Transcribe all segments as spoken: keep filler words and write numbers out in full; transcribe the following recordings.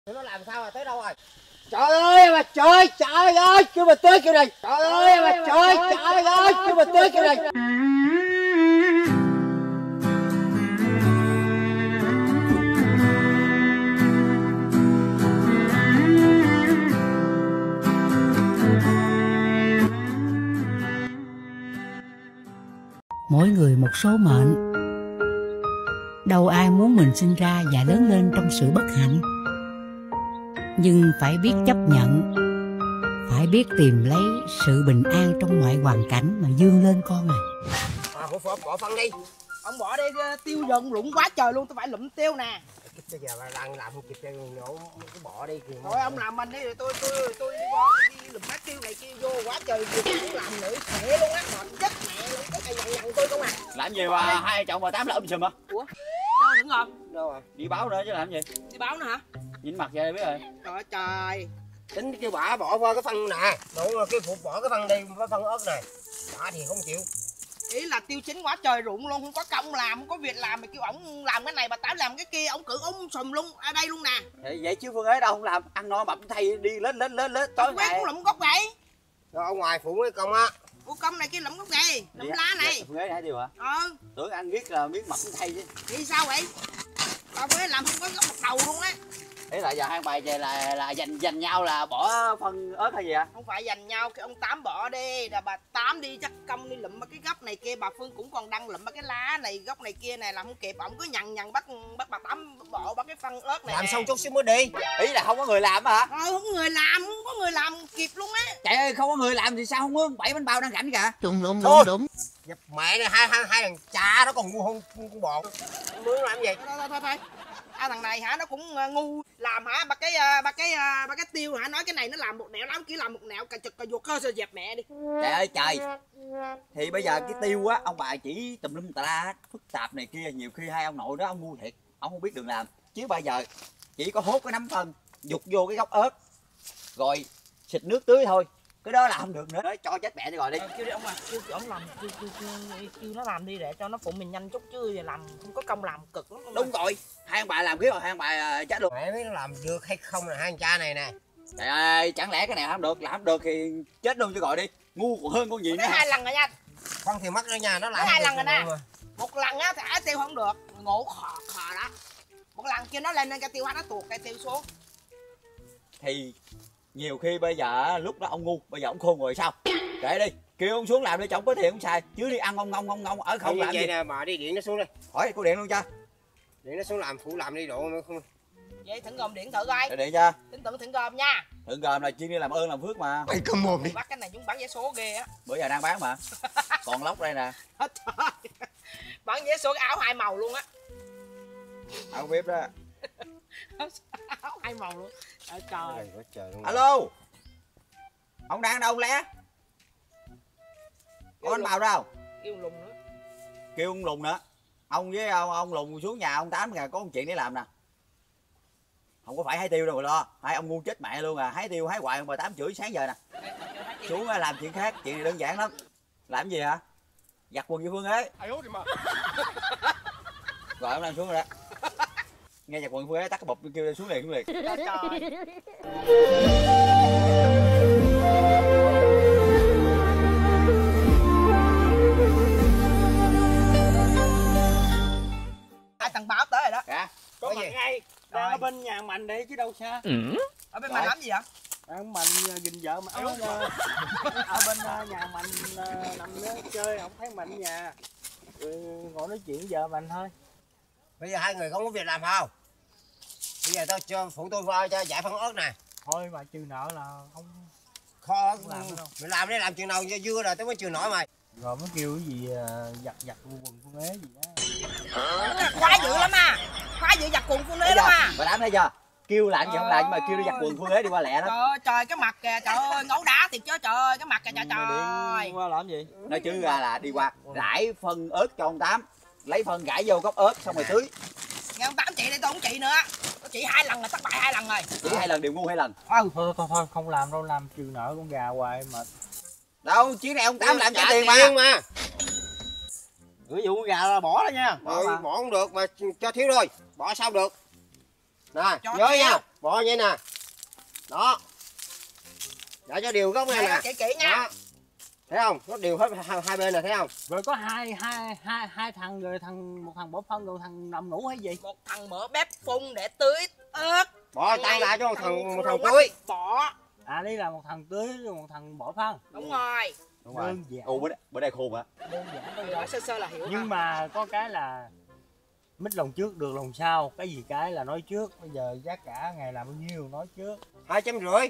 Nó làm sao mà tới đâu rồi? Trời ơi mà trời, trời ơi kêu mà tới kêu này. Trời ơi mà trời, trời ơi kêu mà tới kêu này. Mỗi người một số mệnh, đâu ai muốn mình sinh ra và lớn lên trong sự bất hạnh. Nhưng phải biết chấp nhận, phải biết tìm lấy sự bình an trong mọi hoàn cảnh mà vươn lên con à. À, bỏ, bỏ, bỏ phân đi. Ông bỏ đi, tiêu rừng lụng quá trời luôn, tôi phải lụm tiêu nè. Bây giờ bà đang làm không kịp cho nhổ cái bỏ đi kìa. Thôi ông làm mình đi rồi tôi tôi tôi đi qua đi lụm hết tiêu này kia vô quá trời việc cũng làm nữa khỏe luôn á, mệt chết mẹ luôn, cái này nhằn nhằn tôi không à. Làm gì mà hai chồng bà Tám là um sùm hả? Ủa? Đâu thử không? Đâu rồi? Đi báo nữa chứ làm gì? Đi báo nữa hả? Nhìn mặt vậy biết rồi. Trời ơi trời. Tính kêu bả bỏ qua cái phân nè. Đúng rồi, cái phục bỏ cái phân đi, cái phân ớt này. Bả thì không chịu. Ý là tiêu chín quá trời rụng luôn, không có công làm, không có việc làm mà kêu ổng làm cái này bà Tám làm cái kia, ổng cử ống sùm luôn ở đây luôn nè. Vậy chứ Phương ấy đâu không làm, ăn no mập thay đi lên lên lên lên tối ngày. Cũng lụm gốc vậy. Rồi ở ngoài phụ mấy công á. Phụ công này kia lụm gốc này, lụm lá này. Phương ấy hả điều hả? Ừ. Tưởng ăn biết là biết mập thay chứ. Vì sao vậy? Bà Phương ấy làm không có gốc một đầu luôn á. Thế là giờ hai bài về là là dành dành nhau là bỏ phân ớt hay gì hả? Không phải dành nhau, cái ông Tám bỏ đi, là bà Tám đi chắc công đi lụm cái gốc này kia, bà Phương cũng còn đang lụm cái lá này, gốc này kia này làm không kịp, ổng cứ nhằn nhằn bắt bắt bà Tám bỏ bắt cái phân ớt này. Làm nè. xong chút xíu mới đi. Ý là không có người làm hả? Ờ không có người làm, không có người làm kịp luôn á. Trời ơi không có người làm thì sao không mướn bảy bánh bao đang rảnh kìa. Đúng đúng đúng đúng. Dập mẹ này hai hai hai thằng cha nó còn ngu hơn con bò. Mướn làm gì? Thôi thôi thôi thôi. À, thằng này hả nó cũng uh, ngu làm hả ba cái uh, ba cái uh, ba cái tiêu hả, nói cái này nó làm một nẻo lắm, chỉ làm một nẻo cà chực cà ruột cơ sơ dẹp mẹ đi. Trời ơi trời. Thì bây giờ cái tiêu á ông bà chỉ tùm lum tà la phức tạp này kia, nhiều khi hai ông nội đó ông ngu thiệt, ông không biết đường làm. Chứ bây giờ chỉ có hốt cái nắm phân dục vô cái gốc ớt rồi xịt nước tưới thôi, cái đó là không được nữa, cho chết mẹ đi rồi đi. Ờ, kêu đi ông à, kêu ông làm kêu, kêu, kêu, kêu nó làm đi để cho nó phụ mình nhanh chút chứ giờ làm không có công làm cực lắm. Đúng rồi, hai ông bà làm biết rồi, hai ông bà chết luôn. Mẹ biết nó làm được hay không là hai thằng cha này nè. Trời ơi, chẳng lẽ cái này không được, làm không được thì chết luôn chứ gọi đi, ngu còn hơn con gì nữa. Hai lần rồi nha. Con thì mất ở nhà nó làm hai lần rồi nè. Một lần á thì hái tiêu không được, ngộ khò khò đó. Một lần kia nó lên lên cây tiêu hái nó tuột cây tiêu xuống. Thì nhiều khi bây giờ lúc đó ông ngu, bây giờ ông khôn rồi sao? Kệ đi, kêu ông xuống làm đi cho ông có tiền ông xài, chứ đi ăn ông ngông ông ngông ở không như làm vậy gì nè, mà đi điện nó xuống đi. hỏi có điện luôn cho. Điện nó xuống làm phụ làm đi độ nữa không. Vậy thử gồm điện thử coi. Để điện cho. Tin tưởng thử gồm nha. Thử gồm là chuyên đi làm ơn làm phước mà. Mày cầm mồm đi. Bắt cái này chúng bán vé số ghê á. Bữa giờ đang bán mà. Còn lóc đây nè. Bán vé số cái áo hai màu luôn á. Áo bếp đó. Áo hai màu luôn. Trời trời. Trời luôn. Alo. Ông đang đâu lé? Có anh Bào đâu? Kêu lùng nữa. Kêu ông Lùng nữa. Ông với ông, ông Lùng xuống nhà ông Tám kìa, có một chuyện để làm nè. Không có phải hái tiêu đâu mà lo, hai ông ngu chết mẹ luôn à, hái tiêu hái hoài ông bà Tám chửi sáng giờ nè. Xuống làm chuyện khác, chuyện này đơn giản lắm. Làm gì hả? Giặt quần cho Phương ấy. Rồi ông đang xuống rồi đó. Nghe giặt quần Phương ấy tắt cái bụp kêu xuống liền xuống liền. Trời trời. Hai thằng báo tới rồi đó. Dạ. Có mặt ngay. Đang ở bên nhà Mạnh đây chứ đâu xa. Ừ. Ở bên Mạnh làm gì vậy? Đang Mạnh gìn vợ mà. Ở, ở bên nhà Mạnh nằm đó chơi, không thấy Mạnh nhà. Rồi ngồi nói chuyện vợ Mạnh thôi. Bây giờ hai người không có việc làm không? Bây giờ tao cho phụ tôi vào cho giải phân ớt nè. Thôi mà trừ nợ là không Kho không làm đâu. mày làm đi, làm chừng nào dưa rồi tao mới trừ nổi mày. Rồi mới kêu cái gì giặt giặt quần Phương Ế gì đó. Khoái dữ lắm à. Khoái dữ giặt quần Phương Ế lắm à. Bà Tám thấy chưa? Kêu lại gì không lại nhưng mà kêu đi giặt quần Phương Ế đi qua lẹ đó. Trời ơi, trời cái mặt kìa, trời ơi ngấu đá thiệt chứ, trời ơi cái mặt kìa, trời trời. Qua làm gì? Nói chứ ra là đi qua rải phân ớt cho ông Tám, lấy phân rải vô gốc ớt xong rồi tưới. Nghe ông Tám chị đây tôi không chị nữa. Tôi chị hai lần rồi, thất bại hai lần rồi. Chỉ hai lần đều ngu hai lần. Ừ. Thôi thôi thôi không làm đâu, làm trừ nợ con gà hoài mà. Đâu, chuyến này ông Tám làm trả tiền mà. mà. Ví dụ con gà là bỏ đó nha. Rồi bỏ không được mà cho thiếu thôi. Bỏ sao được. Nè, Cho nhớ kéo. nha, bỏ vậy nè. Đó. Để cho đều góc này Nè, nè. kỹ kỹ nha. Đó. Thấy không? Nó đều hết hai, hai bên nè, thấy không? Rồi có hai hai hai hai thằng rồi thằng một thằng bỏ phân rồi thằng nằm ngủ hay gì? Một thằng mở bếp phun để tưới ớt. Bỏ tăng lại cho một thằng một thằng tưới. Bỏ. À đây là một thằng tưới rồi một thằng bỏ phân. Đúng rồi. Đúng rồi. Đơn giản. Ồ bữa đây, bữa đây khôn hả? Đơn giản thôi. Nói sơ sơ là hiểu. Nhưng mà có cái là mít lòng trước được lòng sau, cái gì cái là nói trước. Bây giờ giá cả ngày làm bao nhiêu nói trước. Hai trăm rưỡi.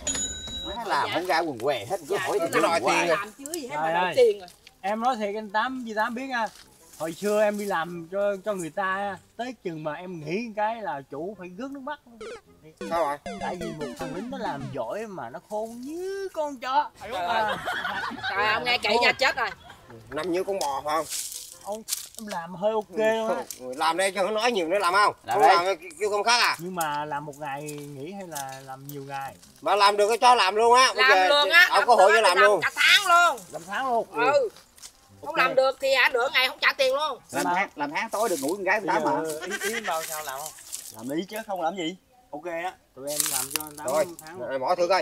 Má làm không ra quần què hết, cứ hỏi thì cứ đòi tiền. làm chứ gì hết Trời mà đòi ơi. tiền rồi. Em nói thiệt anh Tám với Tám biết nha. Hồi xưa em đi làm cho cho người ta tới chừng mà em nghĩ cái là chủ phải rớt nước mắt luôn. Sao rồi? Tại vì một thằng lính nó làm giỏi mà nó khôn như con chó. Trời ơi. Trời ông nghe kỹ nha chết rồi. Nằm như con bò phải không? Ông em làm hơi ok luôn á. Làm đây cho nó nói nhiều nữa làm không? Làm Không đi. làm kêu không khác à? Nhưng mà làm một ngày nghỉ hay là làm nhiều ngày? Mà làm được cái cho làm luôn á. Bây Làm giờ luôn á. ông có hội cho làm luôn. Cả tháng luôn. Làm tháng luôn. Ừ. Không làm được thì hả nửa ngày không trả tiền luôn. Làm Mà- tháng làm tháng tối được ngủ con gái con Tám mà. Bây giờ ý ý bao sao làm không? Làm đi chứ không làm gì. Ok á. Tụi em làm cho anh Tám Rồi, tháng. rồi bỏ thử coi.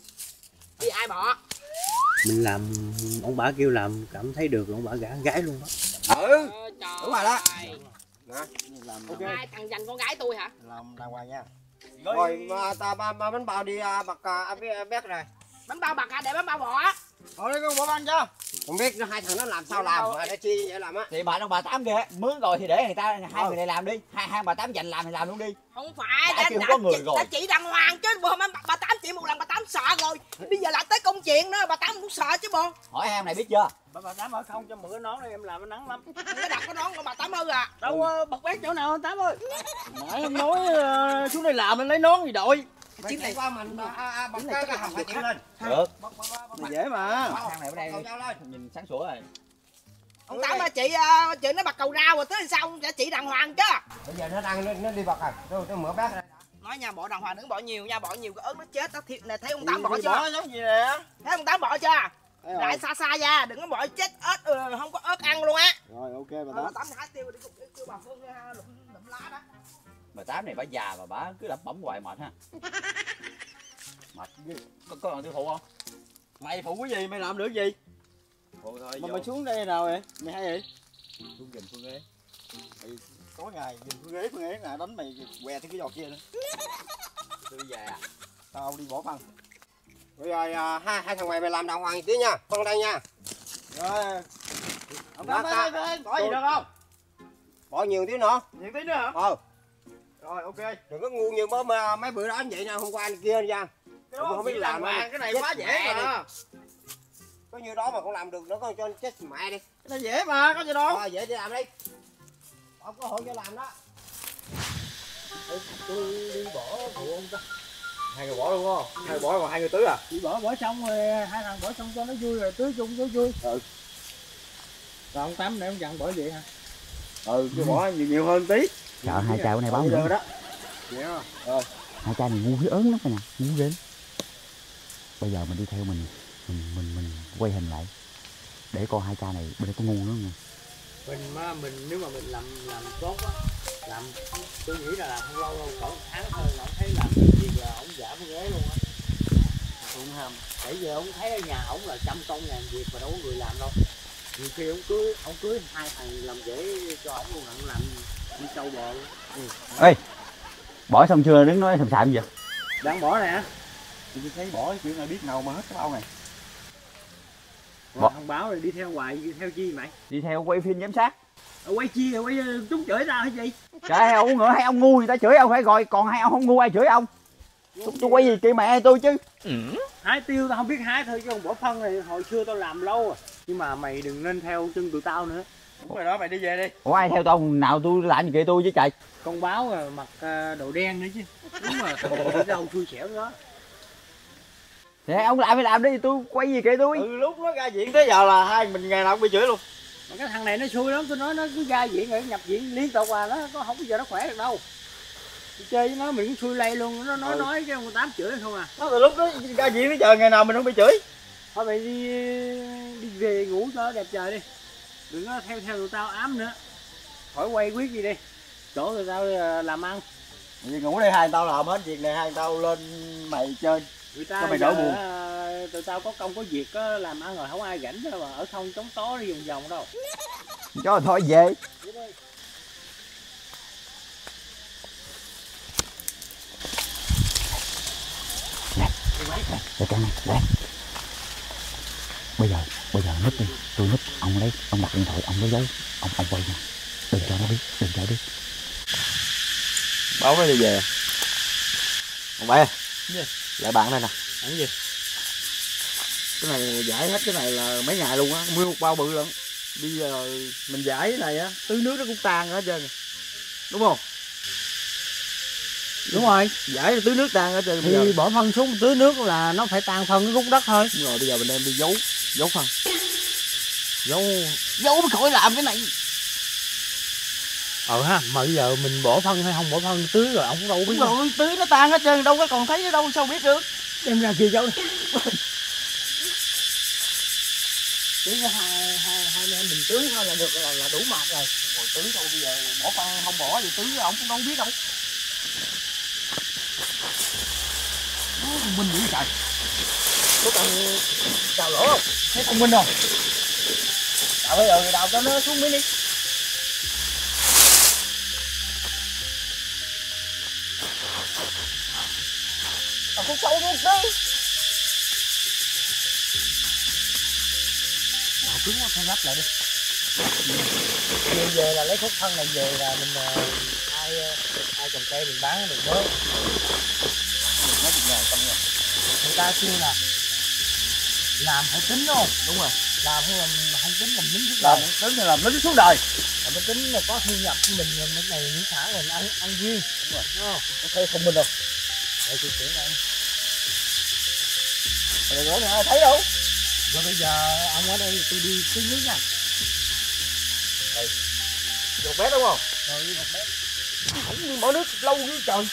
Đi ai bỏ. Mình làm ông bà kêu làm cảm thấy được ông bà gả gái luôn đó. Ừ. Ờ, trời Đúng rồi đó. ơi. Nè, Làm ok. Hai thằng dành con gái tôi hả? làm đàng hoàng nha. Rồi mà ta ba ba bánh bao đi à, bạc à, bé- bé này. Bánh bao bạc hả để bánh bao bỏ. Thôi con bỏ ăn cho. Không biết nó hai thằng nó làm sao làm mà nó chi vậy làm á. Thì bà ông bà Tám kìa, mướn rồi thì để người ta hai người này làm đi, hai hai bà Tám dành làm thì làm luôn đi. Không phải Đã đã, kêu đã, có người chỉ, rồi. đã chỉ đàng hoàng chứ bồ bà, bà Tám chỉ một lần bà Tám sợ rồi. Bây giờ lại tới công chuyện nữa bà Tám cũng sợ chứ bồ. Hỏi em này biết chưa? Bà bà Tám ở không cho mượn cái nón này em làm nó nắng lắm. Cái đặt cái nón của bà Tám hư à. Đâu ừ. Bật bét chỗ nào anh Tám ơi. Nãy em nói uh, xuống đây làm anh lấy nón gì đội. Chín này qua mình à, à, bật cái cái hầm phải chịu lên. Được. Dễ mà. Thang này ở đây Cầu nhau lên. nhìn sáng sủa rồi. Ông Tám ơi chị uh, chị nó bật cầu rau rồi tới sao ông sẽ chỉ đàng hoàng chứ. Bây giờ nó đang nó, nó đi bật rồi. Tôi tôi mở bát ra. Nói nha bỏ đàng hoàng đừng bỏ nhiều nha, bỏ nhiều cái ớt nó chết đó thiệt nè, thấy ông Tám Thì- bỏ thì chưa? bỏ giống gì nè. Thấy ông Tám bỏ chưa? Thấy rồi. Lại xa xa ra, đừng có bỏ chết ớt ừ, không có ớt ăn luôn á. Rồi ok bà Bà Tám. Tám hái tiêu đi kêu bà Phương uh, lụm, lụm lá đó. Bà Tám này bà già mà bà cứ lẩm bẩm hoài mệt ha. Mệt ghê. Có có còn tiêu thụ không? Mày phụ cái gì mày làm được gì? Thôi thôi. Mà vô. mày xuống đây nào vậy? Mày hay vậy? Xuống giùm Phương ghế. Mày có ngày nhìn phương ghế phương ghế nè đánh mày què tới cái giò kia nữa. Tôi đi về à. Tao đi bỏ phân. Rồi, rồi à, hai hai thằng mày mày làm đàng hoàng tí nha. Phân đây nha. Rồi. Ông Đó, Tám ơi, ta- ơi, ơi, bỏ gì được không? Bỏ nhiều tí nữa. Nhiều tí nữa hả? Ờ, Rồi ok. đừng có ngu như bữa mà mấy bữa đó như vậy nè, hôm qua anh kia nha. Cái Ông không biết làm hoàng, đâu. cái này Chết quá dễ mẹ mà. Có nhiêu đó mà không làm được nữa con cho chết mẹ đi. Cái này dễ mà, có gì đâu. Rồi dễ đi làm đi. Ông có hội cho làm đó. Tôi đi bỏ phụ ông ta. Hai người bỏ luôn không? Hai người bỏ còn hai người tứ à? Đi bỏ bỏ xong rồi hai thằng bỏ xong cho nó vui rồi tưới chung cho vui. Ừ. Rồi ông Tám để ông dặn bỏ vậy hả? Ừ, chứ bỏ nhiều, nhiều hơn tí. Chợ hai chai bữa nay báo Bây nữa. giờ đó. Vậy đó. Rồi. Hai chai này ngu cái ớn lắm nè, ngu ghê. Bây giờ mình đi theo mình, mình mình mình quay hình lại để coi hai chai này bên đây có ngu nữa không. Mình mà mình nếu mà mình làm làm tốt á, làm tôi nghĩ là làm không lâu đâu, cỡ một tháng thôi là ông thấy làm cái gì là ông giả cái ghế luôn á. Ông hầm. Tại giờ ông thấy ở nhà ông là trăm công ngàn việc mà đâu có người làm đâu. Nhiều khi ông cưới ông cưới hai thằng làm rể cho ông luôn, ông làm đi sâu bò luôn. Ừ. Ê, bỏ xong chưa đứng nói sầm sạm vậy? Đang bỏ nè. Tôi thấy bỏ chuyện này biết nào mà hết cái bao này. Bỏ. Không báo rồi đi theo hoài, đi theo chi mày? Đi theo quay phim giám sát. Ở quay chi rồi quay chúng chửi tao hay gì? Trời ông ngựa hay ông ngu người ta chửi ông phải gọi, còn hai ông không ngu ai chửi ông. Tôi, tôi quay gì kỳ mẹ tôi chứ. Hái tiêu tao không biết hái thôi chứ còn bỏ phân này hồi xưa tao làm lâu rồi. Nhưng mà mày đừng nên theo chân tụi tao nữa. Đúng rồi đó, mày đi về đi. Ủa ai theo tôi nào tôi làm gì kệ tôi chứ trời. Con báo rồi mặc uh, đồ đen nữa chứ. Đúng mà tụi đâu xui xẻo đó. Thì ông làm phải làm đi, tôi quay gì kệ tôi. Ừ lúc nó ra viện tới giờ là hai mình ngày nào cũng bị chửi luôn. Mà cái thằng này nó xui lắm, tôi nói nó cứ ra viện rồi nhập viện liên tục à, nó có không bao giờ nó khỏe được đâu. Tôi chơi với nó mình cũng xui lây luôn, nó nói ừ. nói cái ông Tám chửi không à. Nó từ lúc đó ra viện tới giờ ngày nào mình không bị chửi. Thôi mày đi đi về ngủ cho đẹp trời đi. Đừng có theo theo tụi tao ám nữa. Khỏi quay quyết gì đi. Chỗ tụi tao làm ăn. Vì ngủ đây hai tao làm hết việc này, hai tao lên mày chơi. Người ta Cho mày đỡ buồn. tụi tao có công có việc á, làm ăn rồi không ai rảnh đâu mà ở không chống tó đi vòng vòng đâu. Cho thôi về. Để cái này, để. Bây giờ, bây giờ núp đi, tôi núp, ông lấy, ông đặt điện thoại, ông lấy dấu, ông ông quay nha. Đừng cho nó biết, đừng cho nó biết. Báo cái gì về? Ông bảy. Gì? Lại bạn đây nè. Ăn gì? Cái này giải hết cái này là mấy ngày luôn á, mua một bao bự lận. Bây giờ mình giải cái này á, tưới nước nó cũng tan hết trơn. Đúng không? Đúng rồi. Giải tưới nước tan hết trơn. Thì Bây giờ bỏ phân xuống tưới nước là nó phải tan phân cái rút đất thôi. rồi bây giờ mình đem đi giấu, giấu phân. Giấu Dấu mới khỏi làm cái này. ờ ha, mà bây giờ mình bỏ phân hay không bỏ phân tưới rồi ông cũng đâu biết. Đúng rồi, tưới nó tan hết trơn, đâu có còn thấy ở đâu sao biết được. Đem ra kia giấu đi. Tưới có hai hai hai anh em mình tưới thôi là được, là, là đủ mệt rồi. Rồi tưới đâu bây giờ bỏ phân không bỏ thì tưới ông cũng đâu biết đâu. Minh dữ trời. Có cần đào lỗ không? Thấy thông minh không? Đào bây giờ đào cho nó xuống miếng đi. Đào xuống sâu luôn đi. Đào cứng quá phải lắp lại đi. Về về là lấy thuốc phân này về là mình uh, ai ai trồng cây mình bán được mới. Mấy chục ngàn, trăm ngàn. Người ta kêu là làm phải tính đúng không? Đúng rồi. Làm không, không tính làm lính suốt Làm đời. tính thì làm lính xuống đời. Làm mới tính là có thu nhập của mình rồi mấy ngày những tháng mình ăn ăn riêng. Đúng rồi. Đúng không? Có thấy thông minh không? Để tôi chỉ đây. Rồi nữa ai thấy đâu. Rồi bây giờ ông ở đây tôi đi tưới nước nha. Một bé đúng không? Rồi đi một bé. Không đi mở nước lâu như trời.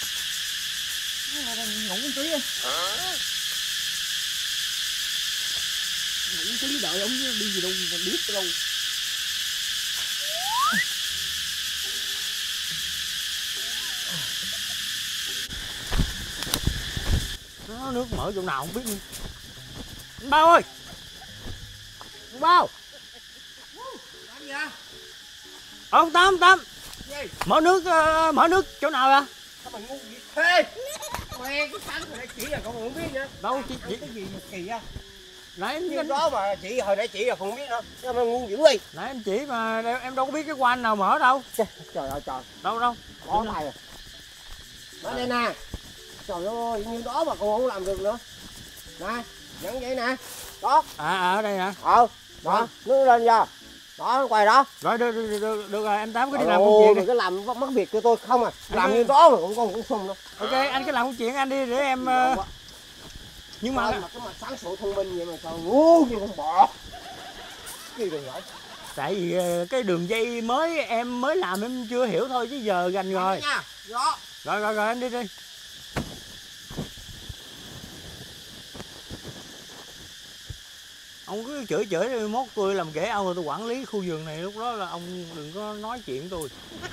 Ngủ tí đi. Ngủ tí đợi ông chứ đi gì đâu mà biết đâu. Nó nước mở chỗ nào không biết nữa. Anh Bao ơi. Anh Bao. Làm gì hả? Ờ, ông Tám, Tám. Gì? Mở nước, uh, mở nước chỗ nào à? Sao mày ngu vậy thế? Mẹ cái tánh hồi nãy chỉ là con không biết nữa. Đâu, chị, chị. Cái gì mà kỳ á? Nãy anh, Cái anh, đó mà chị hồi nãy chỉ là con không biết nữa. Sao mày ngu dữ vậy? nãy anh chỉ mà em đâu có biết cái quan nào mở đâu. Trời ơi trời. Đâu đâu. Bỏ tay rồi. Nói đây nè. Trời ơi, như đó mà con không làm được nữa. Nè, nhấn vậy nè. Đó. À, à ở đây nè. Ờ, đó, nước lên ra. Đó, quay đó. Rồi được, được, được, được rồi, em Tám cứ đi Ồ, làm công chuyện mày đi. cứ làm mất việc cho tôi không à. Làm Anh như cứ- đó mà cũng con cũng xung đâu. Ok, anh cứ làm công chuyện anh đi để em... Ngon Uh... quá. Nhưng Mà mà... mà cái mặt sáng sủa thông minh vậy mà sao ngu như con bò. Cái gì vậy? Tại vì uh, cái đường dây mới em mới làm em chưa hiểu thôi chứ giờ gành rồi. Nha. Đó. Rồi, rồi, rồi, anh đi đi. Ông cứ chửi chửi mốt tôi làm ghẻ ông rồi tôi quản lý khu vườn này, lúc đó là ông đừng có nói chuyện tôi.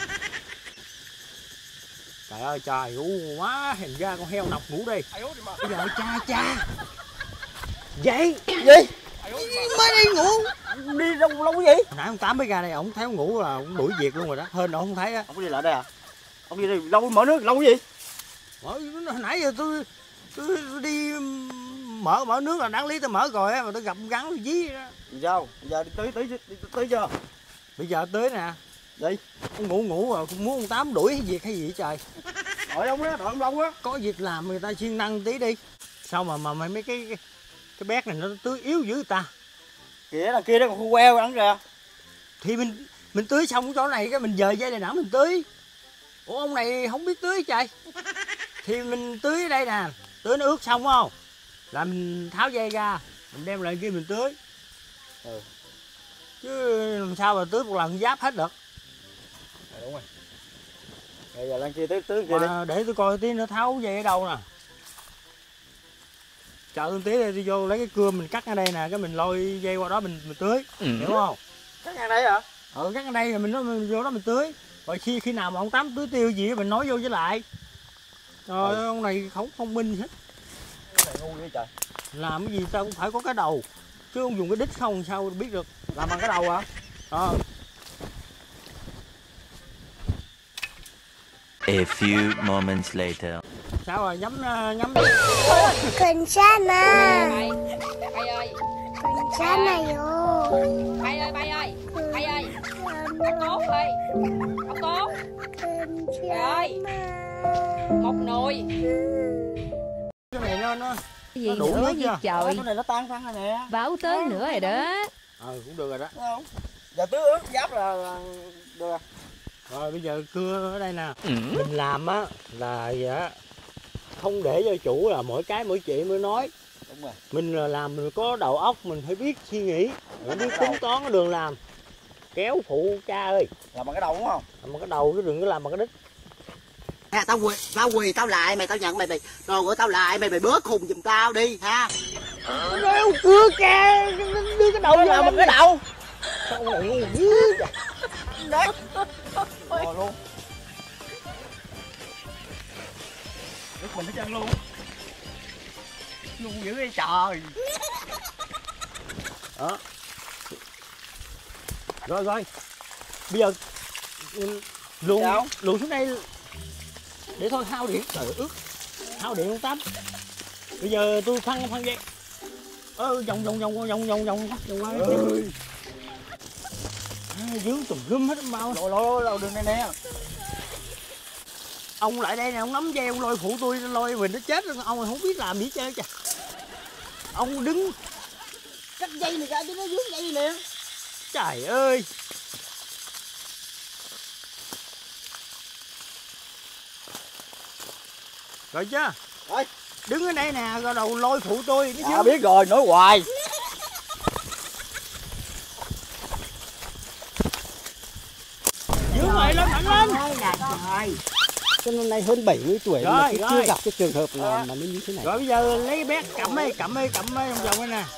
Trời ơi trời, u quá, hình ra con heo nọc ngủ đi. Bây giờ cha cha. Vậy? Gì? Mới đi ngủ. Đi đâu lâu cái gì? Hồi nãy ông Tám mới ra đây, ông thấy ông ngủ là ông đuổi việc luôn rồi đó. Hên ông không thấy á. Ông có đi lại đây à? Ông đi đây lâu mở nước lâu cái gì? Hồi nãy giờ tôi tôi, tôi đi mở mở nước là đáng lý tôi mở rồi á, mà tôi gặp gắn tôi dí đó. Gì sao? Bây giờ đi tới tới tới, tới chưa? Bây giờ tới nè. Đi. Ông ngủ ngủ rồi, muốn ông Tám đuổi hay việc hay gì vậy trời. Đợi ông đó, đợi ông lâu á. Có việc làm người ta siêng năng tí đi. Sao mà mà mấy cái cái, cái bét này nó tưới yếu dữ ta. Kìa đằng kia đó còn khu queo đắng kìa. Thì mình mình tưới xong cái chỗ này cái mình dời dây này nãy mình tưới. Ủa ông này không biết tưới trời. Thì mình tưới ở đây nè, tưới nó ướt xong không? Là mình tháo dây ra, mình đem lại kia mình tưới. Ừ. Chứ làm sao mà tưới một lần giáp hết được. À, đúng rồi. Bây giờ lên kia tưới tưới kia đi. Mà để tôi coi tí nó tháo dây ở đâu nè. Chờ tôi tí đây tôi vô lấy cái cưa mình cắt ở đây nè, cái mình lôi dây qua đó mình, mình tưới, ừ. Hiểu không? Cắt ngang đây hả? Ừ, cắt ở đây rồi mình, nó, mình vô đó mình tưới. Rồi khi khi nào mà ông Tám tưới tiêu gì mình nói vô với lại. Trời ơi, ông này không thông minh hết. Cái này ngu vậy trời. Làm cái gì tao cũng phải có cái đầu. Chứ không dùng cái đít không sao biết được. Làm bằng cái đầu hả? Ờ. A few moments later. Sao rồi, nhắm nhắm. 괜찮아. bay bay ơi, 괜찮아요. bay ơi, bay ơi, bay ơi, ông Tốt ơi, ông Tốt, trời ơi, một nồi. Cái này nó nó Cái gì nó đủ nữa nước vậy chưa? trời? Cái này nó tan phân rồi nè. Báo tới nữa rồi đó. Ờ cũng được rồi đó. Thấy không? Giờ tưới ướt giáp là, là được rồi. Rồi bây giờ cưa ở đây nè. Mình làm á là dạ, không để cho chủ là mỗi cái mỗi chuyện mới nói. Đúng rồi. Mình là làm mình có đầu óc, mình phải biết suy nghĩ, mình biết tính toán cái đường làm. Kéo phụ cha ơi. Làm bằng cái đầu đúng không? Làm bằng cái đầu chứ đừng có làm bằng cái đít. Ha, tao quỳ, tao quỳ tao lại mày, tao nhận mày mày rồi của tao lại mày mày bớt khùng giùm tao đi ha. Nói ông cưa cha đưa cái đầu Tao làm bằng cái đầu. Sao ông này ngu dữ vậy? Đấy. Rồi luôn. Nước mình hết trơn luôn. Ngu dữ vậy trời. Đó. Rồi rồi. Bây giờ luồn luồn xuống đây để thôi hao điện. Trời ơi, ướt. Hao điện không Tám. Bây giờ tôi phân phân dây. Ơ vòng vòng vòng vòng vòng vòng vòng qua. Ơi. Dướng tùm lum hết bao. Lôi lôi lôi đường này nè. Ông lại đây nè, ông nắm dây ông lôi phụ tôi lôi mình nó chết rồi, ông không biết làm gì chơi kìa. Ông đứng Cắt dây này ra chứ nó dướng dây nè. trời ơi. Rồi chưa? Rồi. Đứng ở đây nè, rồi đầu lôi phụ tôi nó À, dướng. biết rồi, nói hoài. Dướng rồi, lên mạnh lên. Ôi là trời. Cho nên nay hơn bảy mươi tuổi Rồi, mà cái rồi. chưa gặp cái trường hợp là, mà nó như thế này. Rồi bây giờ lấy bé cầm ấy, cầm ấy, cầm ấy vòng vòng đây nè.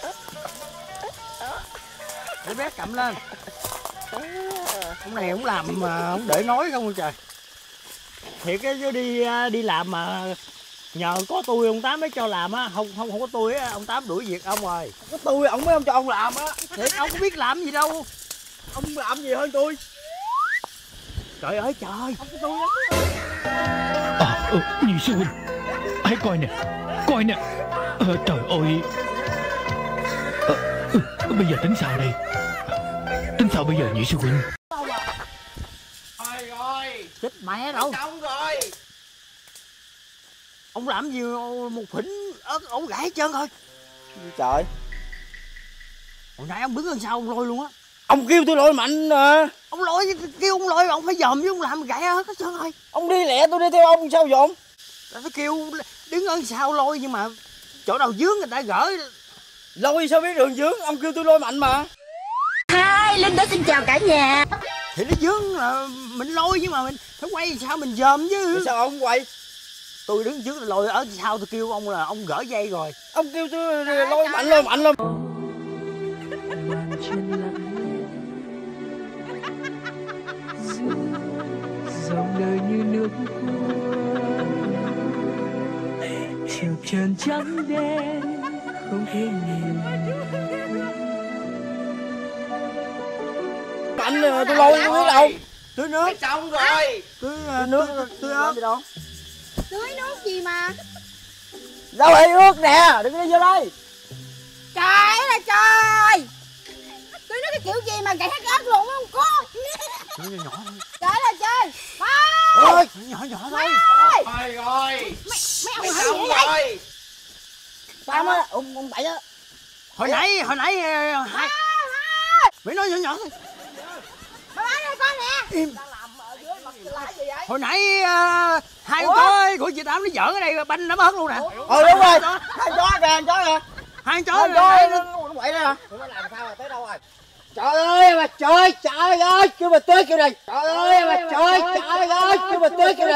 Lấy bé cầm lên. Ông này không làm mà không để nói không trời. Thiệt cái chứ đi đi làm mà nhờ có tôi ông Tám mới cho làm á, không không không có tôi á ông Tám đuổi việc ông rồi. Có tôi ổng mới không cho ông làm á. Thiệt ông có biết làm gì đâu. Ông làm gì hơn tôi. Trời ơi trời. Ông có tôi lắm. À, ừ, Nhị sư huynh, hãy coi nè, coi nè. Ờ, trời ơi. Ờ, ừ, bây giờ tính sao đây? Tính sao bây giờ Nhị sư huynh? Thôi rồi. Chết mẹ đâu. Xong rồi. Ông làm gì một phỉnh ống gãy hết trơn rồi. Trời. Hồi nãy ông đứng ở sau ông lôi luôn á. Ông kêu tôi lôi mạnh à. Ông lôi kêu ông lôi ông phải dòm với ông làm gãy hết hết trơn rồi. Ông đi lẹ tôi đi theo ông sao dòm. Nó kêu đứng ở sau lôi nhưng mà chỗ đầu dướng người ta gỡ. Lôi sao biết đường dướng, ông kêu tôi lôi mạnh mà. Hai Linh đó xin chào cả nhà. Thì nó dướng là mình lôi nhưng mà mình phải quay sao mình dòm chứ. Vì sao ông không quay? Tôi đứng trước lôi ở sau tôi kêu ông là ông gỡ dây rồi. Ông kêu tôi lôi mạnh lôi mạnh lên. Dòng đời như nước chiều trần trắng đen không thể nhìn. Mạnh tôi lôi tôi biết đâu. Tưới nước. Xong rồi. Tưới nước tưới ớt. Tưới nước gì mà. Đâu hay ướt nè, đừng đi vô đây. Trời ơi là trời. Tưới nước cái kiểu gì mà gãy hết ớt luôn không có. Nhỏ nhỏ thôi. Trời ơi là trời. Ôi, nhỏ nhỏ thôi. Thôi rồi. Mấy ông Xong hỏi gì vậy? rồi. Tám á, ông ông bảy á. Hồi nãy hồi nãy hai mày nói nhỏ nhỏ thôi. Bà bán cho con nè. Im. Hồi nãy uh, hai con chó của chị Tám nó giỡn ở đây banh nó mất luôn nè. Ờ đúng rồi. Hai chó kìa, hai chó kìa. Hai chó Hai chó nó quậy đây nè. Nó làm sao mà tới đâu rồi? Trời ơi mà trời, trời ơi, kêu mà tới kêu này. Trời ơi mà trời, trời ơi, kêu mà tới kêu này.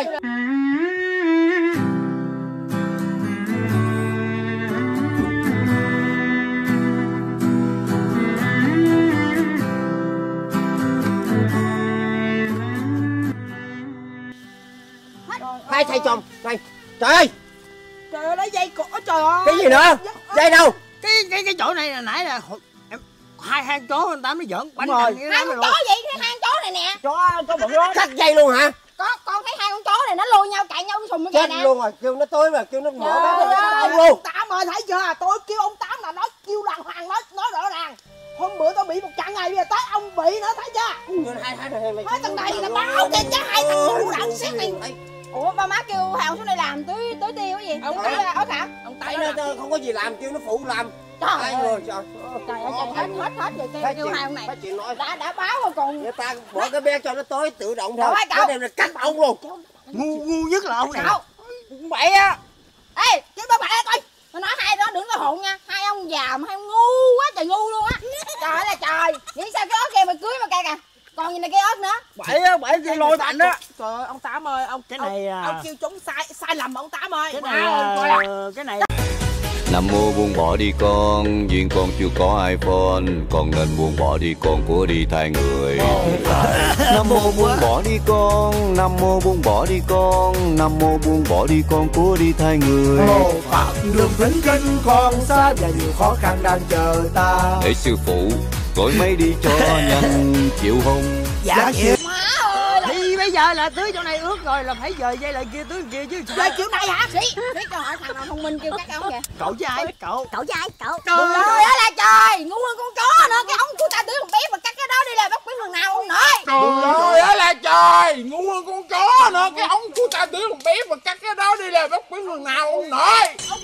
thay chồng này. Trời ơi. Trời ơi, lấy dây cổ, trời ơi. Cái gì nữa? Dây đâu? Cái cái cái chỗ này là nãy là em hai hai chó anh Tám nó giỡn bánh rồi. thành cái Hai đó con rồi. chó vậy, hai con chó này nè. Chó chó bự đó. Cắt dây luôn hả? Có con thấy hai con chó này nó lôi nhau cãi nhau sùng cái Chết nè. luôn rồi, kêu nó tới mà kêu nó mở Trời bát ơi, nó luôn. Ông Tám ơi, thấy chưa? Tôi kêu ông Tám là nói kêu đàng hoàng, nói nói rõ ràng. Hôm bữa tôi bị một trận này, bây giờ tới ông bị nữa, thấy chưa? Hai hai thằng này. Hai thằng này là báo kìa chứ, hai thằng ngu đạn xét này. Ủa ba má kêu Hào xuống đây làm tưới tưới tiêu cái gì? Ông Tưới Tám. ớt hả? Ông Tại Tám nó không có gì làm, kêu nó phụ làm. Trời Hai ơi. người trời. Trời ơi trời, hết hết hết vậy kêu kêu Hào này. Phải chuyện nói. Đã đã báo rồi còn. Người ta bỏ cái bé cho nó tới tự động thôi. Trời ơi, cậu. Cái này là cắt ông luôn. Ngu ngu nhất là ông này. Cậu. Bậy á. Ê, chứ ba bậy coi. Tôi nói hai đó đừng có hụn nha. Hai ông già mà hai ông ngu quá trời ngu luôn á. Trời ơi là trời. Nghĩ sao cái ớt kia mà cưới mà cây kìa. Còn gì này cái ớt nữa. Bậy á, bậy kêu lôi mạnh á. Trời ơi, ông Tám ơi, ông Cái này ông, à. ông kêu chúng sai sai lầm ông Tám ơi. Cái này Wow, à, cái này Nam mô buông bỏ đi con, duyên con chưa có iPhone, con nên buông bỏ đi con của đi thay người. Nam mô buông bỏ đi con, Nam mô buông bỏ đi con, Nam mô buông bỏ đi con của đi thay người. Phật đường vĩnh kinh còn xa và nhiều khó khăn đang chờ ta. Để sư phụ gọi máy đi cho nhanh chịu không? Dạ chịu. Má ơi là thì bây giờ là tưới chỗ này ướt rồi là phải dời dây lại kia tưới kia chứ. chơi kiểu này hả? Sĩ, sĩ cho hỏi thằng nào thông minh kêu cắt ống kìa. Cậu chứ ai? Cậu. Cậu với ai? Cậu. Trời ơi là trời, ngu hơn con chó nữa. Cái ống của ta tưới một bé mà cắt cái đó đi là bắt biết lần nào không nổi. Trời ơi là trời, ngu hơn con chó nữa. Cái ống của ta tưới một bé mà cắt cái đó đi là bắt biết lần nào không nổi.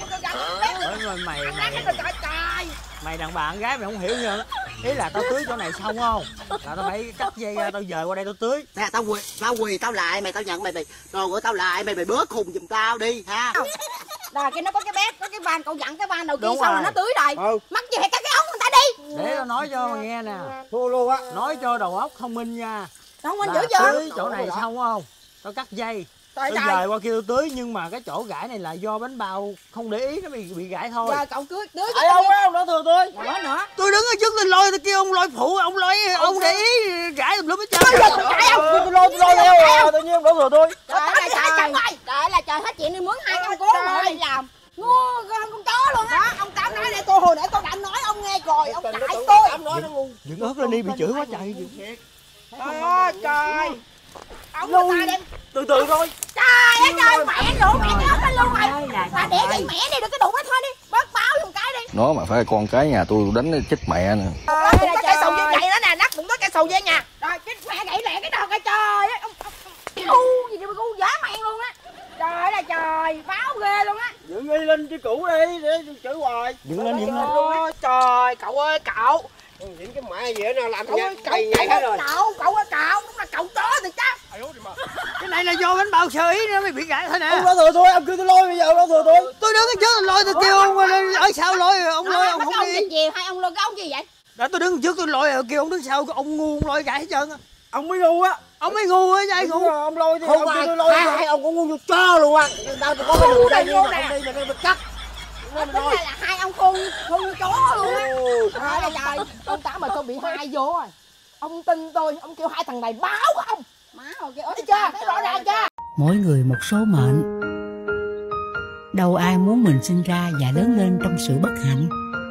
Ôi, mày mày trời trời. mày đàn bà con gái mày không hiểu nha. Ý là tao tưới chỗ này xong không? Là tao phải cắt dây ra, tao dời qua đây tao tưới. Nè tao quỳ, tao quỳ tao lại mày, tao nhận mày mày. Rồi của tao lại mày mày bớt khùng giùm tao đi ha. Rồi cái nó có cái bét, có cái van, cậu dặn cái van đầu kia Đúng xong rồi. là nó tưới rồi. Ừ. Mắc gì phải cắt cái ống người ta đi. Để tao nói cho mày nghe nè. Thua luôn á. Nói cho đầu óc thông minh nha. Thông minh Là dữ chưa? tưới chỗ này xong không? Tao cắt dây. Trời Tao trời. dời qua kia tao tưới nhưng mà cái chỗ gãi này là do bánh bao không để ý nó bị bị gãi thôi. Giờ cậu cưới tưới Ai không á, ông đó thừa tôi. nữa nữa. Tôi đứng ở trước tôi lôi tôi kêu ông lôi phụ, ông lôi ông để ý gãi tùm lum hết trơn. Tôi lôi tôi lôi theo tự nhiên ông đó thừa tôi. Trời ơi là trời. Trời ơi là trời, hết chuyện đi mướn hai con cố rồi đi làm. Ngu hơn con chó luôn á. Ông Tám nói để tôi hồi nãy tôi đã nói ông nghe rồi, ông cãi tôi. Nói nó ngu. Dựng ớt lên đi bị chửi quá trời. Trời ơi trời. Ông người ta đem Từ từ thôi. Trời ơi trời, mẹ đụng mẹ cái ớt lên luôn rồi. Mà để cái mẹ đi, đừng có đụng nó thôi đi. Bớt báo dùng cái đi. Nó mà phải con cái nhà tôi đánh chết mẹ nè. Nó cũng có cái sầu dây gậy đó nè, nát cũng có cái sầu dây nha. Rồi cái mẹ gậy lẹ cái đầu cái trời ơi. Ông ngu gì đi mà ngu dã man luôn á. Trời ơi là trời, báo ghê luôn á. Dựng nghi lên chứ cũ đi để chửi hoài. Dựng lên dựng lên. Ôi trời, cậu ơi cậu. Những cái mẹ gì đó làm Cậu nhạc ơi cậu, cày nhảy hết rồi. cậu, cậu ơi cậu, đúng là cậu chó thì chắc. Cái này là do bánh bao sơ ý nó mới bị gãi thôi nè. Ông đó thừa tôi, ông kêu tôi lôi bây giờ ông đó thừa tôi. Tôi đứng ở trước tôi lôi tôi kêu ông ở sau lôi ông lôi ông không đi. Gì hai ông lôi cái ông gì vậy? Đã tôi đứng trước tôi lôi rồi kêu ông đứng sau ông ngu ông lôi gãi hết trơn á. Ông mới ngu á. Ông mới ngu á chứ ai ngu. Ông lôi thì Không ông ai- kêu tôi lôi. hai- Hai ông cũng ngu như chó luôn á. Tao có cái đường đây nhưng mà không đi mà nó cắt. Tính ra là hai ông khôn khôn chó luôn á. Trời ơi là trời. Ông Tám mà tôi bị hai vô rồi. Ông tin tôi, ông kêu hai thằng này báo ông. Má rồi cái ớt Thấy chưa? Thấy rõ ràng chưa? Mỗi người một số mệnh. Đâu ai muốn mình sinh ra và lớn lên trong sự bất hạnh.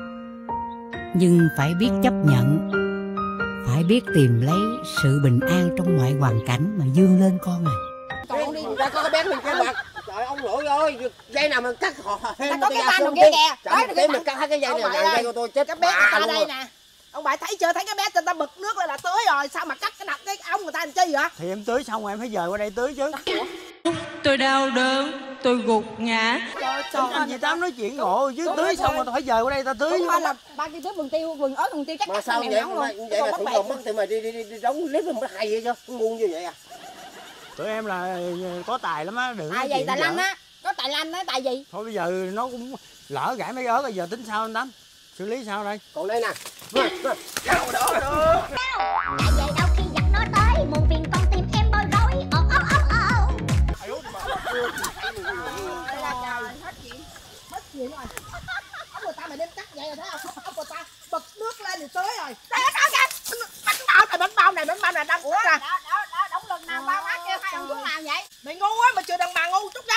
Nhưng phải biết chấp nhận, phải biết tìm lấy sự bình an trong mọi hoàn cảnh mà vươn lên con à. Cậu đi ra có cái bé mình cái mặt. Trời ông lỗi ơi, dây nào mà cắt họ thêm có cái van đầu kia kìa. Đấy cái mình cắt hai cái dây này là dây của tôi chết Cái bé bà người ta luôn đây rồi. nè. Ông bà thấy chưa? Thấy cái bé người ta bực nước lên là tưới rồi. Sao mà cắt cái nọc cái ống người ta làm chi vậy? Thì em tưới xong rồi em phải dời qua đây tưới chứ. Tôi đau đớn, tôi gục ngã. Trời Sao anh chị Tám nói chuyện ngộ chứ tưới xong rồi tôi phải dời qua đây ta tưới Đúng chứ. rồi là ba kia tưới vườn tiêu, vườn ớt, vườn tiêu chắc Mà cắt sao mèo vậy? nóng Mà luôn. vậy là Còn cũng bắt còn bẹt. mất thì mà đi đi đi, đi đóng clip mà hay vậy chứ. Ngu như vậy à? Tụi em là có tài lắm á, đừng À nói vậy chuyện tài dở. lanh á. Có tài lanh á, tài gì? Thôi bây giờ nó cũng lỡ gãi mấy ớt rồi giờ tính sao anh Tám? Xử lý sao đây? Còn đây nè. Rồi, rồi. Tại vậy đâu khi dắt nó tới, muộn phiền con tim em bối rối. Ồ ồ ồ ồ. Đây là trời, hết chuyện. Hết chuyện rồi. Ông người ta mà đem cắt vậy rồi thấy không? Ông người ta bực nước lên thì tưới rồi. Đây đó kìa. Bánh bao này, bánh bao này, bánh bao này đang. Ủa Đó đó đó đóng lần nào ba má kêu hai ông xuống làm vậy? Mày ngu quá mà chưa đàn bà ngu chút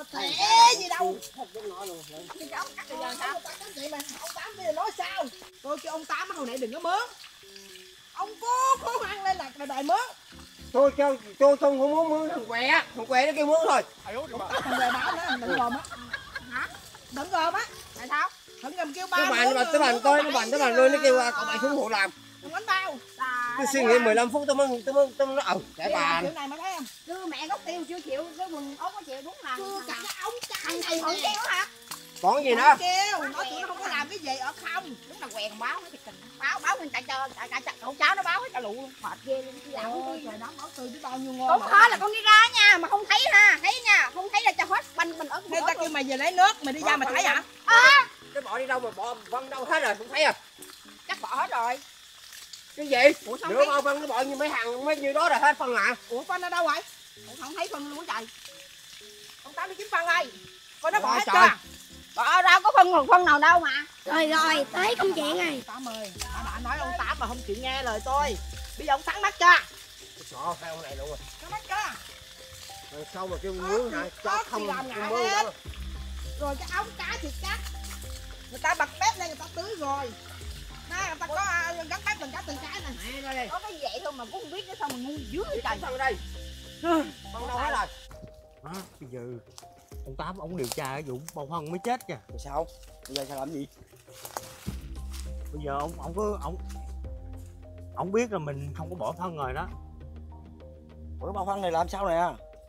mà tệ gì đâu. Cái ông cắt bây giờ sao? Cắt vậy mà ông Tám bây giờ nói sao? Tôi kêu ông Tám hồi nãy đừng có mướn. Ông cố cố ăn lên là đòi mướn. Tôi cho tôi không có muốn mướn thằng què, thằng què nó kêu mướn thôi. Thằng què báo nó đừng gồm á. Hả? Đừng gồm á. Tại sao? Đừng gồm kêu ba. Cái bàn mà cái bàn tôi, nó bàn cái bàn luôn nó kêu cậu bạn xuống hộ làm. Đừng đánh tao. Tôi suy nghĩ mười lăm phút tôi mới tôi mới tôi mới nói ừ để bàn. Kiểu này mà thấy không? Cứ mẹ gốc tiêu chưa chịu, cái quần ống có chịu đúng là. Chưa cả cái ống cái này không kêu hả? Còn gì nữa? Kêu, nói tụi nó không có làm cái gì ở không. Đúng là quèn báo nó thiệt tình. Báo báo người ta cho cả cả cậu cháu nó báo hết cả lụ luôn. Mệt ghê luôn. Trời ơi, trời đó báo từ biết bao nhiêu ngon. Cũng khó là con đi ra nha, mà không thấy ha, thấy nha, không thấy là cho hết banh mình ở. Người ta kêu mày về lấy nước, mày đi ra mày thấy hả? À, cái bỏ đi đâu mà bỏ văng đâu hết rồi, không thấy à? chắc bỏ hết rồi. Cái gì? Ủa sao nửa bao phân nó bỏ như mấy hàng mấy nhiêu đó rồi hết phân à? Ủa phân ở đâu rồi? Ủa không thấy phân luôn trời. Ông Tám đi kiếm phân ơi. Coi nó bỏ hết trời. chưa? Bỏ ra có phân một phân nào đâu mà. Rồi rồi, tới công chuyện rồi. Tám ơi, đã, đã nói ông Tám mà không chịu nghe lời tôi. Bây giờ ông thắng mắt chưa? Sợ sao này luôn rồi. Thắng mắt chưa? Rồi sao mà kêu mướn hả? Cho không làm ngại mướn hết. nữa. Rồi cái ống cá thịt cắt. Người ta bật bếp lên người ta tưới rồi. Đây, người ta có uh, gắn bếp từng cái từng cái này. Có cái gì vậy thôi mà cũng không biết nó sao mà ngu dữ vậy trời. Sao đây? Phân đâu hết rồi? À, bây giờ ông Tám ông điều tra cái vụ bầu phân mới chết kìa. Rồi sao? Bây giờ sao làm gì? Bây giờ ông ông cứ ông ông biết là mình không có bỏ phân rồi đó. Ủa cái bao phân này làm sao nè?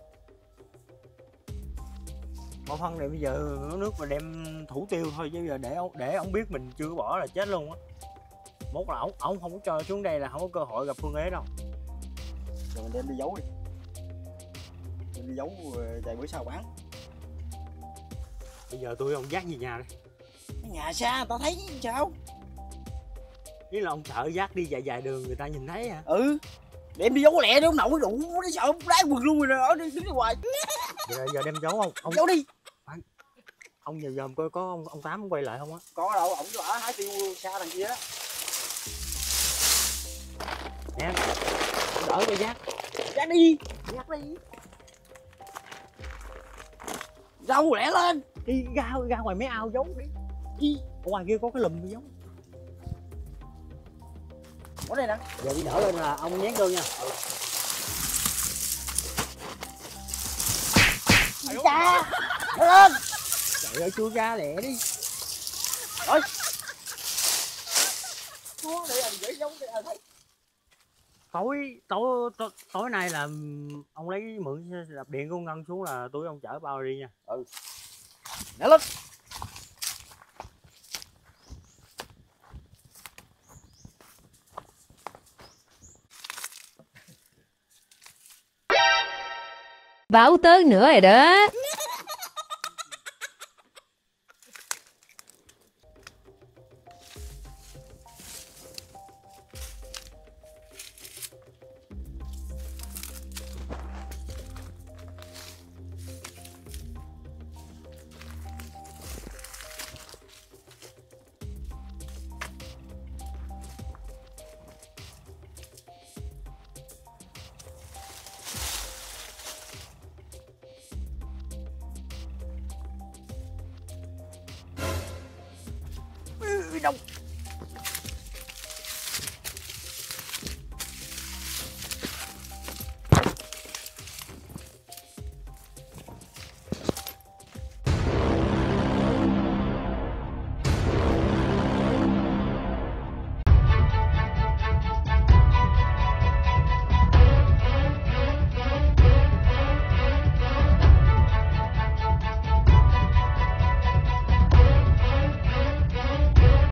Bao phân này bây giờ nước mà đem thủ tiêu thôi, chứ giờ để ông để ông biết mình chưa có bỏ là chết luôn á. Mốt là ông ông không có cho xuống đây là không có cơ hội gặp Phương Ế đâu. Rồi mình đem đi giấu đi. Đem đi giấu vài bữa sau bán. Bây giờ tôi ông dắt về nhà đi. Cái nhà xa tao thấy sao? Ý là ông sợ dắt đi dài dài đường người ta nhìn thấy hả? Ừ. Đem đi giấu lẹ đi, ông nội đủ nó sợ đá quần luôn rồi đó, đi đứng đi hoài. Giờ, giờ đem giấu không? Ông giấu đi. Ông giờ dòm coi có ông, ông Tám quay lại không á? Có đâu, ổng cứ ở hái tiêu xa đằng kia đó. Nè, đỡ cho dắt. Dắt đi, dắt đi. Rau lẹ lên. Đi ra ra ngoài mấy ao giấu đi. Đi. Ở ngoài kia có cái lùm giấu. Ở đây nè. Giờ đi đỡ lên là ông nhét vô nha. Cha. Lên. Trời ơi chui ra lẹ đi. Rồi. Xuống để làm dễ giống để thấy. Tối tối tối, tối nay là ông lấy mượn đập điện của Ngân xuống là tôi ông chở bao đi nha. Ừ. Nhảy lên. Báo tới nữa rồi đó. Đâu